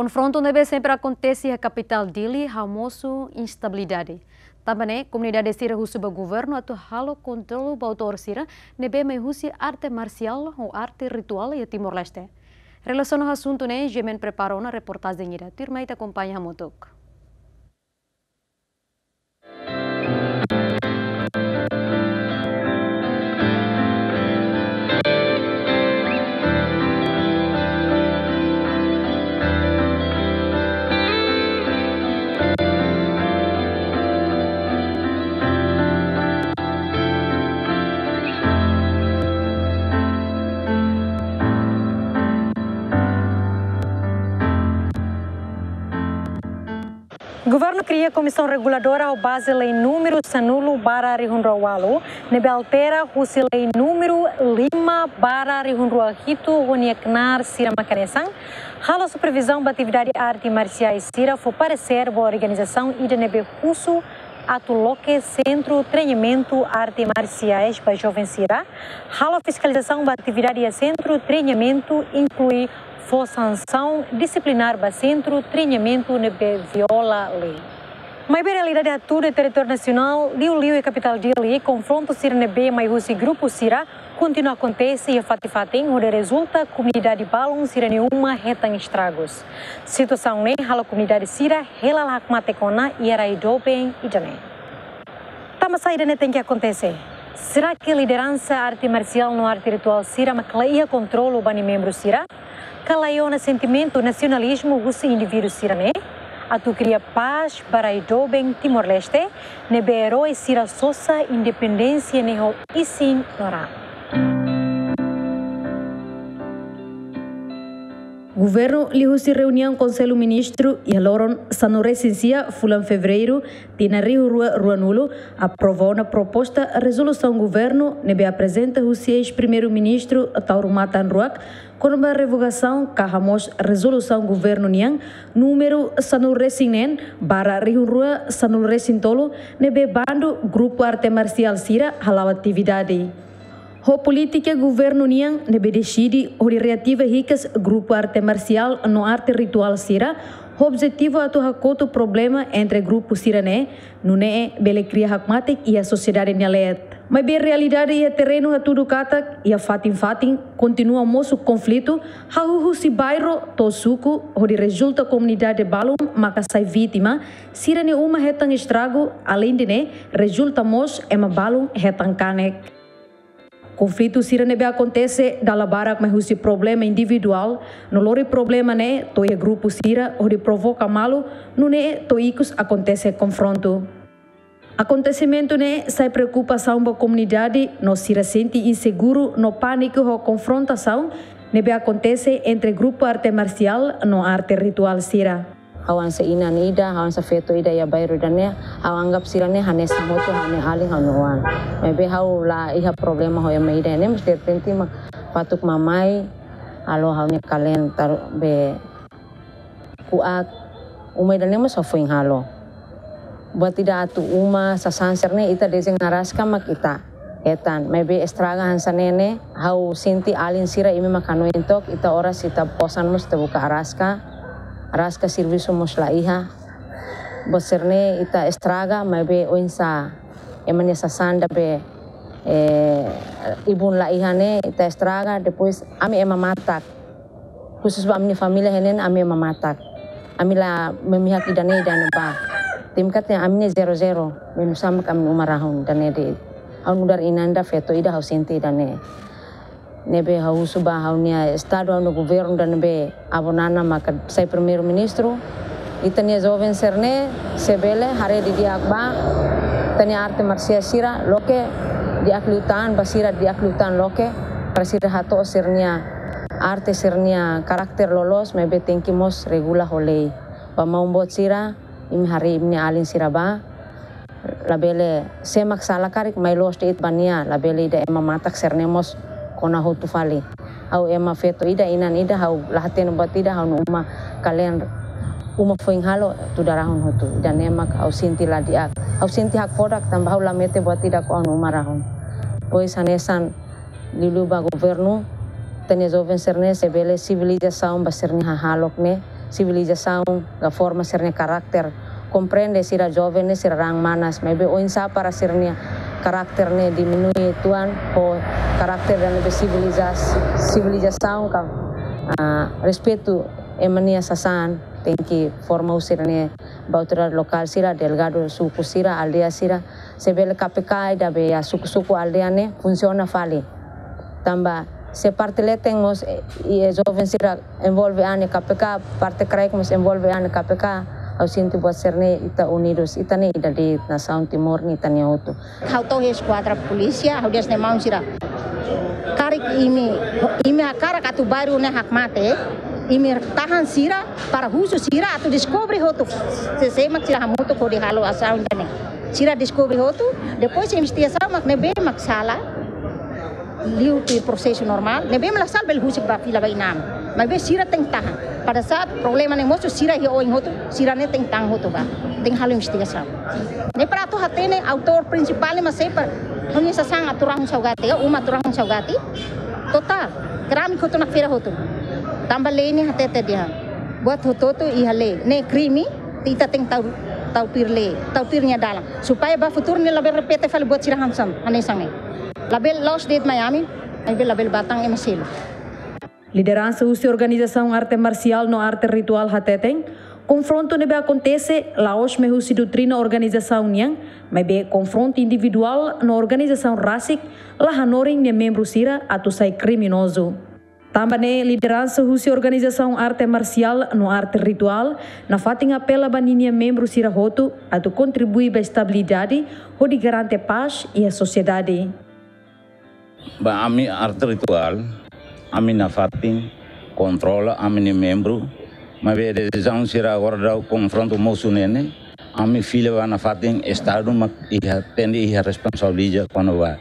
Confronto deve sempre acontecer na capital Dili, hamoso instabilidade. Também comunidade sira husuba governo atau halo controle autor sira nebe mai husi arte marcial ou arte ritual e Timor-Leste. Relação ao assunto né, Gemen preparou na reportagem ira. Turma te acompanha motok. Governo cria comissão reguladora ao base lei número sanulo bara rihunrawalu, nebe altera husi lei número 5/rihunrawahito honiaknar sira makanesang, halo supervisão da atividade arte marciais sira for parecer boa organização e de nebe husu atuloque centro treinamento arte marciais para jovens sira, halo fiscalização da atividade e centro treinamento inclui for sanção disciplinar para centro treinamento nebe viola lei. Mas a realidade é tudo território nacional, Liu e capital Dili, confronto sira nebe mais husi grupo sira continua a acontecer e a fati-fating, onde resulta comunidade balon sira nenhuma retan estragos. Situação nem hala comunidade sira rela hakmatekona e era idobem e jane. Tama saída ne tem que acontecer. Será que a liderança arte marcial no arte ritual sira maclaia controle o bani membro sira? Calaiona sentimento nacionalismo husi indivíduo sirane, atu cria paz para idobem Timor-Leste, nebe herói sira sosa independência neho isin nora. Governo lihusi reunião Conselho Ministro e aloron sanoresensia fulan fevereiro tina Rio Ruanulo aprovou na proposta a resolução governo nebe apresenta husi ex-primeiro-ministro Taurumatan Ruak com uma revogação kahamos resolução governo niang número sanoresinen bara Rio Rua sanoresintolo nebe bando grupo arte marcial sira halau atividade. Ho política governo niang nebe decide o reativa ricas grupo arte marcial no arte ritual sira. O objetivo é hakoto problema entre grupo sirané, no ne bele cria hakmatik e a sociedade nhalet. Mas bem realidade e terreno a tudo katak e a fatin continua o moço conflito, hauhu si bairro to suku, onde resulta comunidade balum maka sai vítima, sirane uma retang estrago, além de ne, resulta mos ema balum retang kanek. Conflito sira nebe acontece dalla barak mas husi problema individual, no lori problema ne to e grupo sira onde provoca malo, no ne to icus acontece confronto. Acontecimento ne sai preocupação ba comunidade, no sira sente inseguro, no pânico ho confrontação, nebe acontece entre grupo arte marcial no arte ritual sira. Hawan sa ina ni ida, hawan sa feto ida ya bayro dane, haw anggap sila ne hanes moto hane aling hanuan. Maybe haw la iha problema ho ya ida ne mesti tenti mak patuk mamai alo haw ne kalen tar be kuat umay dane mas ofuing halo. Buat tidak atu uma sa sanser ne ita dese ngaraska mak ita. Etan maybe estraga hansa nene haw sinti alin sira imi makano intok ita oras ita posan mus te buka araska. Raska serviço mos la iha boserne ita estraga maybe oinsa emane sa sanda be ibun la iha ne ita estraga depois ami ema matak khusus ba amni família henen ami ema matak ami la memihak idane dan ba timkatnya amni 00 menusam kami umarahun dan de au mudar inanda feto ida hausinti dane nebe hau suba haunia estado no governo dan nebe abonana maka sai primeiro ministro itania jovem serne sebele hare di diakba tania arte marcia sira loke diaklutan basira diaklutan loke presida hato sernia arte sernia karakter lolos mebe tenkimos regula holei pamaumbot sira imi hari imni alin siraba labele semak salakarik mai los de itbania labele ida ema matak sernemos kona ho tu fali au ema feto ida inan ida hau lahaten bat ida hau uma kalian uma foing halo tu darahon hotu dan emak au sinti ladiak au sinti hak produk tambah la mete buat ida ko anu marahon pois sanesan lilu ba governo tene joven serne sebele civilização baserne halok ne civilização, a forma serne caráter, compreende sira jovem sira rang manas, mas be oinsa para serne karakter ne diminui tuan o karakter dan lebih civilização ka respeito emania sasan tenki forma usirane autoridade local sira delegado suku sira aldea sira sebel KPK da be suku aldea ne funciona fali tamba se parte letengos e jovem sira envolve ane KPK parte craik mos envolve ane KPK au sinto buat serne ita unidos ita ne ida di nação timor ni ita auto hau to esquadra polícia hau des ne mau sira karik imi akara katu baru ne hak mate imi tahan sira para husu sira atu descobre hotu se semak sira hamuto ko di halo asau ne sira descobre hotu depois investigação mak ne be mak sala liu pi processo normal ne be mala sal bel husu ba fila bainam mas be sira tem tahan pada saat problema ne moço sira hi oin hotu sira ne tem tang hotu ba tem halo investigação ne para tu hatene autor principal mas sempre hanya sasang aturang saugati uma aturang saugati total kram hotu nak fira hotu tambah leni hatete dia buat hotu tu ihale ne krimi tita tem tau pirnya dalam supaya ba futur ne label repete fal buat sira hansam ane sange label Los Date Miami label Batang e Masilo. Liderança usa organização arte marcial no arte ritual hateteng, confronto nebe acontece laos me usi doutrina organização niang, mas be confronto individual no organização rasik la hanoring ne membro sira atu sai criminoso. Também liderança usa organização arte marcial no arte ritual, na fating apela baninha membro sira hotu atu contribui para estabilidade ou de garante paz e a sociedade. Ba ami arte ritual ami na fating controla ami ni membro mas be decisão sira agora confronto moço nene ami filha va na fating estado mak iha tendi iha responsabilidade quando va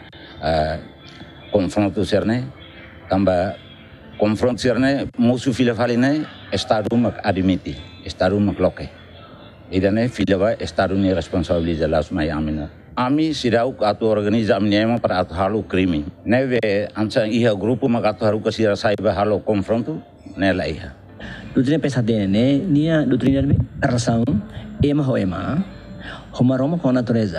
confronto serne tamba confronto serne moço filha faline estado mak admiti estado mak loke idane filha va estado ni responsabilidade las mai amina ami sirau atu organiza amniema para atu halu crime neve ansa iha grupo mak atu haru kasira saiba halu confronto nela iha doutrina pesadene ne nia doutrina ração ema homaroma com a natureza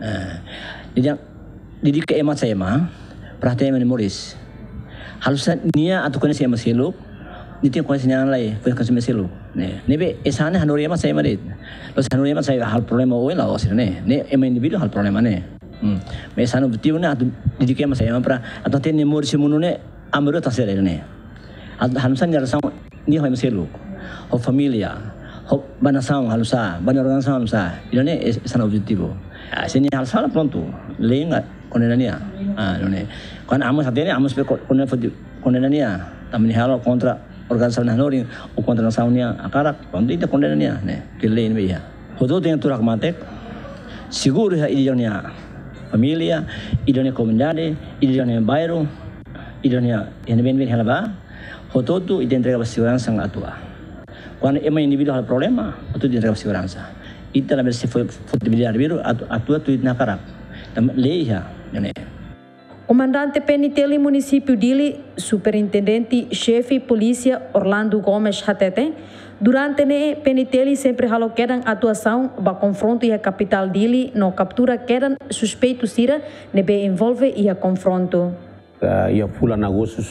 jadi ke ema sema perhatian memoris halusan nia atu conhece ema selo nitin conhece yang lain conhece ema selo nebe esane hanori ema sema dit los hanori ema saya hal problema o la osir ne ema individu hal problema ne me esane objetivo ne atu didik ema sema para atu ten memoris munu ne amro tasere ne halusan ração ni hoy meselo o familia o banação halusa ban organização halusa ilone esana objetivo sini hal sala pronto lenga konenania none kan amos atene amos pe konenania tamni halo contra organização hanori o contra naçãonia akara pronto ita konenania ne kelen beya hodo tem turak matek seguro ha idonia familia idonia comunidade idonia bairro idonia ene ben halaba hoto tu entrega segurança ang atua. Quando é uma indivíduo hal problema, tu entrega segurança. Ita na se foi possibilidade biru atua tu na karak. Leia, né? Comandante PNTL município Dili, superintendente chefe polícia Orlando Gomes Hatete, durante ne PNTL sempre halo quedan atuação ba confronto e a capital Dili no captura quedan suspeito sira ne be envolve e a confronto. Ia bulan Agustus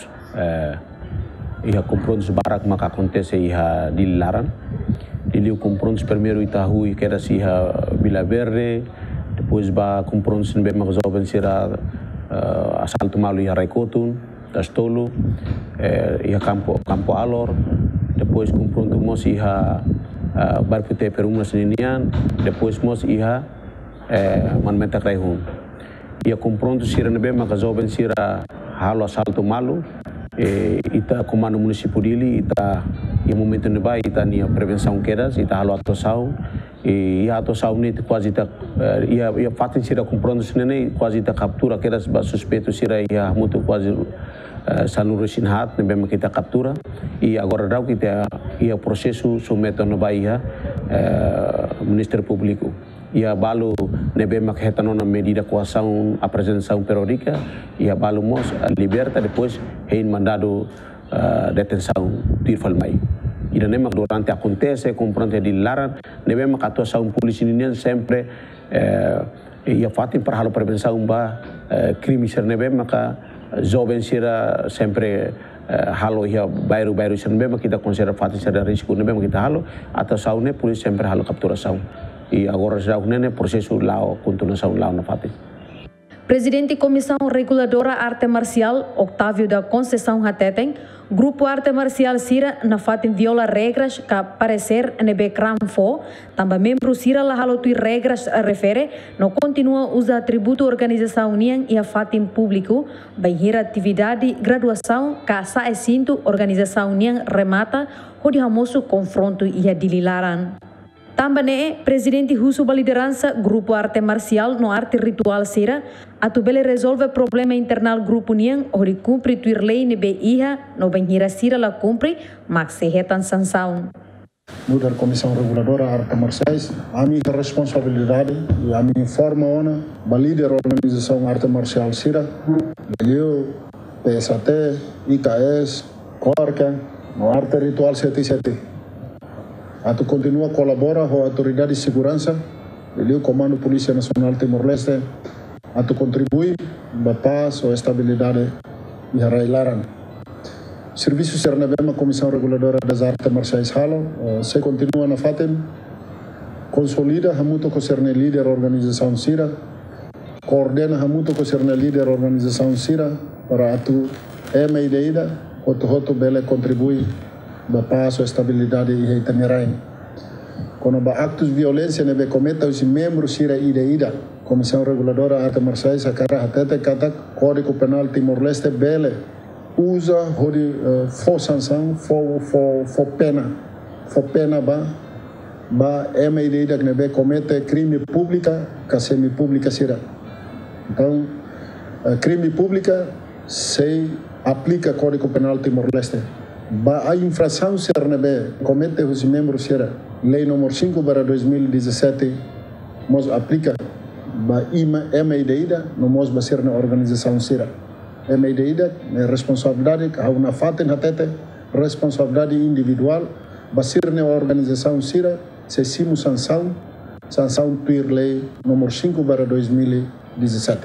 ia confrontos barak maka acontece ia dilaran diliu confrontos primeiro itahui queda se ia Vila Verde depois ba confrontos be maka jovem sira assalto malu ia Raikotun Tastolo ia campo Alor depois confronto mos ia Barpute Perumna Seninian depois mos ia Manmenta Kraihun ia confronto sira be maka jovem sira halo assalto malu ita comando município Dili ita e momento ne vai ita nia prevenção quedas ita halo atuação e atuação ne quase ita ia fatin sira comprando sene quase ita captura quedas ba suspeito sira ia muito quase salur sinhat ne bem kita captura e agora dau kita ia processo submeto no Bahia Ministério Público ia balu nebe mak hetano na medida coação apresentação periódica ia balu mos liberta depois hein mandado detenção tirfal mai e nem durante acontece confronto de laran nebe mak atuação polícia ninian sempre ia fatin para halo prevenção ba crime ser nebe maka jovem sira sempre halo ia baru ser nebe mak kita considera fatin ser risco nebe mak kita halo atuação ne polícia sempre halo capturação e agora já o processo lao continuação lao na fatin. Presidente Comissão Reguladora Arte Marcial, Octávio da Conceição Hateteng, Grupo Arte Marcial Sira na fatin viola regras que parecer nebe cramfo, também membro Sira la halotui regras refere, não continua usa atributo organização união e a fatin público, bem atividade graduação que sa cinto organização união remata, onde hamoso confronto e a dililaran. Também presidente Russo ba liderança Grupo Arte Marcial no arte ritual Sira, atubele resolve problema internal Grupo União, onde cumpre tuir lei nebe iha, no benhira Sira la cumpre, mas se retan sanção. Mudar Comissão Reguladora Arte Marciais, a minha responsabilidade e a minha forma ona, ba líder organização Arte Marcial Sira, eu, PSAT, IKS, Corca, no arte ritual 77. Atu continua colabora com a autoridade de segurança, o Comando Polícia Nacional Timor-Leste, atu contribui para a paz ou estabilidade e a railaran. Serviço Sernabema, Comissão Reguladora das Artes Marciais Halo, se continua na FATEM, consolida hamuto ko serne líder organização Sira, coordena hamuto ko serne líder organização Sira para atu ideida, hoto bele contribui ba paz ou estabilidade e itamirai. Quando ba actos de violência nebe cometa os membros Sira ida Comissão Reguladora Arte Marciais a cara hatete kata Código Penal Timor-Leste bele usa hori fo sanção fo pena ba ida nebe cometa crime pública ka semi pública Sira. Então crime pública se aplica Código Penal Timor-Leste. A infração Sernebe comete os membros Sira, Lei número 5/2017, nos aplica ba ida no mos basir na organização Sira. ida é responsabilidade a uma faten hatete, responsabilidade individual, basir na organização Sira, se simu sanção tuir Lei número 5/2017.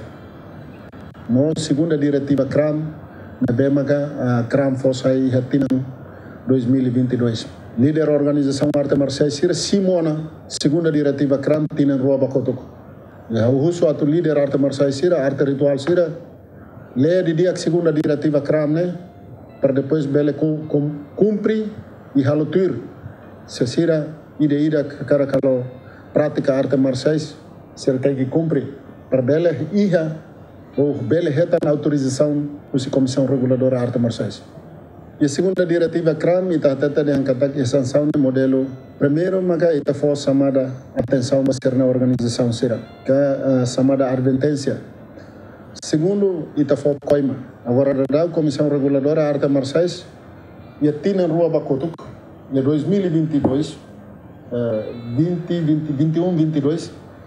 No segunda diretiva CRAM na BMH, CRAM Fossai Hatinang 2022. Líder da Organização Arte Marciais Sira, Simona, segunda diretiva CRAM, Tinan Rua Bakotok. O Russo, atu líder Arte Marciais Sira, Arte Ritual Sira, lê de dia que segunda diretiva CRAM, né? Para depois bele cumprir e halotur. Se Sira, ida, cara kalau prática Arte Marciais, Sira tem que cumprir. Para bele, ou bele reta na autorização da Comissão Reguladora Arte Marciais. E a segunda diretiva CRAM está tentando encatar que a sanção no modelo primeiro, mas está for chamada atenção para na organização Sira, que é a chamada advertência. Segundo, está for coima. Agora a Comissão Reguladora Arte Marciais e a Tina Rua Bakotuk, em 2022, 21-22,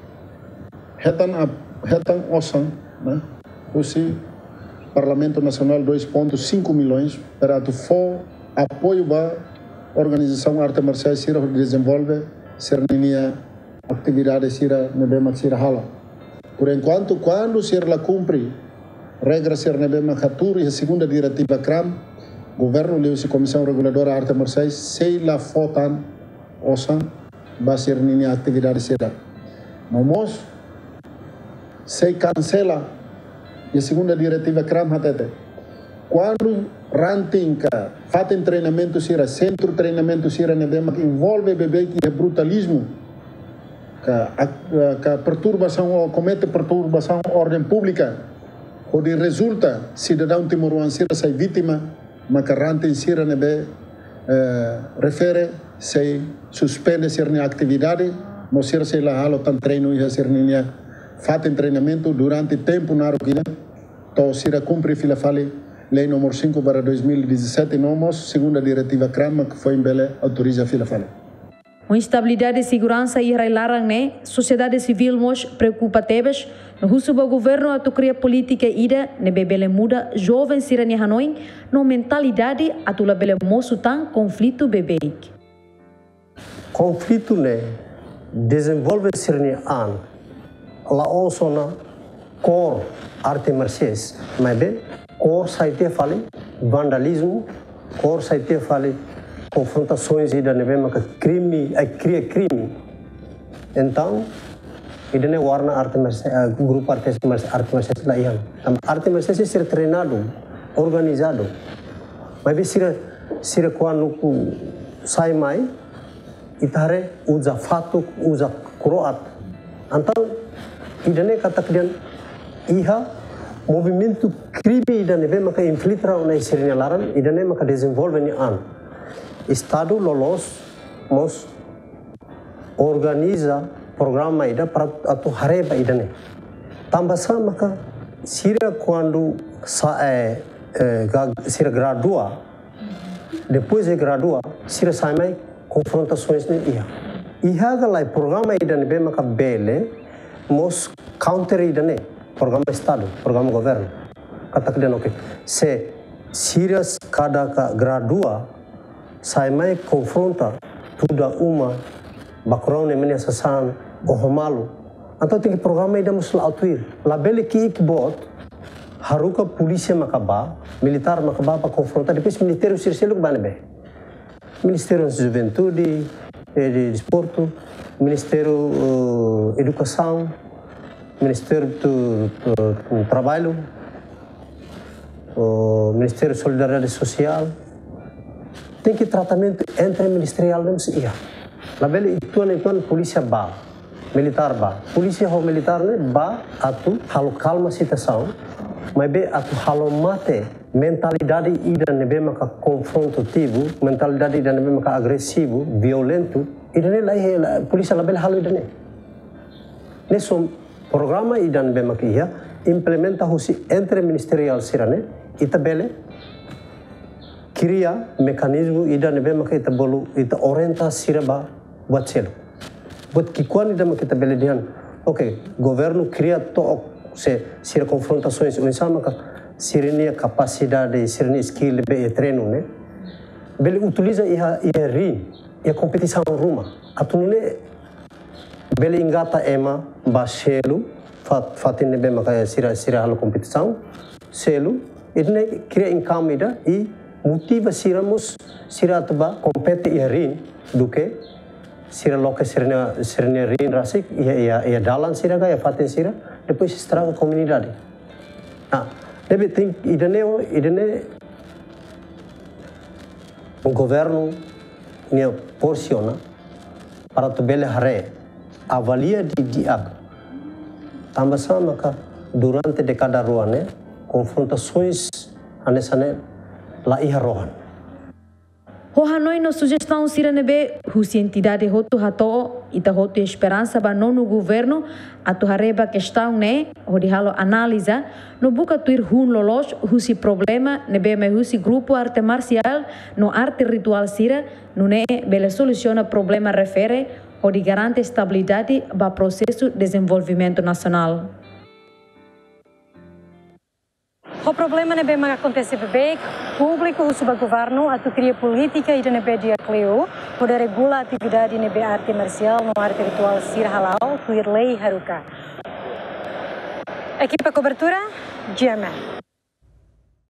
retan osan, né? O Parlamento Nacional 2,5 milhões para for apoio para a Organização Arte Marciais Sira desenvolve sernia atividade Sira nebema Sira hala. Por enquanto, quando Sira cumpre regra Sira nebema hatur e a segunda diretiva CRAM, governo leu se Comissão Reguladora Arte Marciais sei la fotan osan ba sernia atividade Sira. Momos sei cancela e a segunda diretiva CRAM hatete. Quando rantinka, fatem treinamento Sira, centro treinamento Sira nebema que envolve bebê que é brutalismo, que perturbação ou comete perturbação ordem pública, onde resulta cidadão timoruan Sira sai vítima, mas que rantin Sira nebe refere se suspende Sira atividade, mas Sira sei lá halo tan treino e Sira ninha fatem treinamento durante tempo na roquina. Então, Sira cumpre fila fale Lei número 5/2017, nomos segunda diretiva CRAM que foi em Belé autoriza fila fale. A instabilidade e segurança e larang ne, sociedade civil mos preocupa tebes, no russo do governo atu cria política ida ne bebele muda jovem sirani Hanoi, no mentalidade atu labele moço tan conflito bebeik. Conflito ne desenvolve sirni an la osona cor arte marciais, mas bem cor saite fale vandalismo, cor saite fale confrontações e da neve maka crime, cria crime. Então, ini ne warna arte marciais, grupo arte marciais lá iam. Arte marciais é ser treinado, organizado. Mas bem sira quando sai mai itare usa fatuk, usa kroat. Então, idane kata kemudian iha movimento crime idane ve maka infiltra na sirine laran idane maka desenvolve ni an. Estado lolos mos organiza programa ida para atu hareba idane. Tambah sama maka sira quando sira gradua depois de gradua sira sai mai confrontações ne iha. Iha galai programa idane be maka bele mos counter idane programa estado, programa governo. Kata kemudian oke. Se serius kada gradua sai mai confronta tuda uma background ne menia sasan ohomalu. Então tem programa ida mos lautuir. La bele ki ikbot haruka polícia makaba, militar makaba para confrontar depois ministério sirseluk banebe. Ministério da Juventude, de Desporto, Ministério Educação, Ministério do Trabalho, Ministério de Solidariedade Social. Tem que tratamento entre ministerial não se ia. Na bela ituan polícia ba, militar ba, polícia ou militar ne ba atu halo calma situação, mas be atu halo mate mentalidade ida nebe maka confrontativo, mentalidade ida nebe maka agressivo, violento, ida ne lai polícia label halo ida ne. Nesom programa ida nebe maka ia implementa husi entre ministerial sirane ita bele cria mekanismo ida nebe maka ita bolu ita orientasi siraba buat selo. Buat kikuan ida maka ita bele dian. Oke, governo cria to se sira confrontações unisama maka sirenia capacidade, sirenia skill be treino ne. Bele utiliza ia rin, ia competição ruma. Atunune bele ingata ema ba selo fatin ne be maka sira halo competição selo idne cria income ida e motiva siramus sira teba compete ia rin duke sira loke sirenia rin rasik ia dalan sira ga ia fatin sira depois estraga a comunidade. Ah, deve ter idane o governo ne porciona para tu bele hare avalia di diak. Tambah sama maka durante dekada ruane confrontações anesane la iha rohan. Ho Hanoi no sugestão siranebe husi entidade hotu hato ita hotu esperança ba no governo atu hareba questão ne ho di halo analisa no buka tuir hun lolos husi problema nebe me husi grupo arte marcial no arte ritual sira no ne bele soluciona problema refere ho di garante estabilidade ba processo desenvolvimento nacional. O problema não é mais acontecer bem, público o governo a cria política e não é dia Cleo, poder regular a atividade não é arte marcial, no arte ritual sir halal, cuir lei haruka. Equipa cobertura, GMA.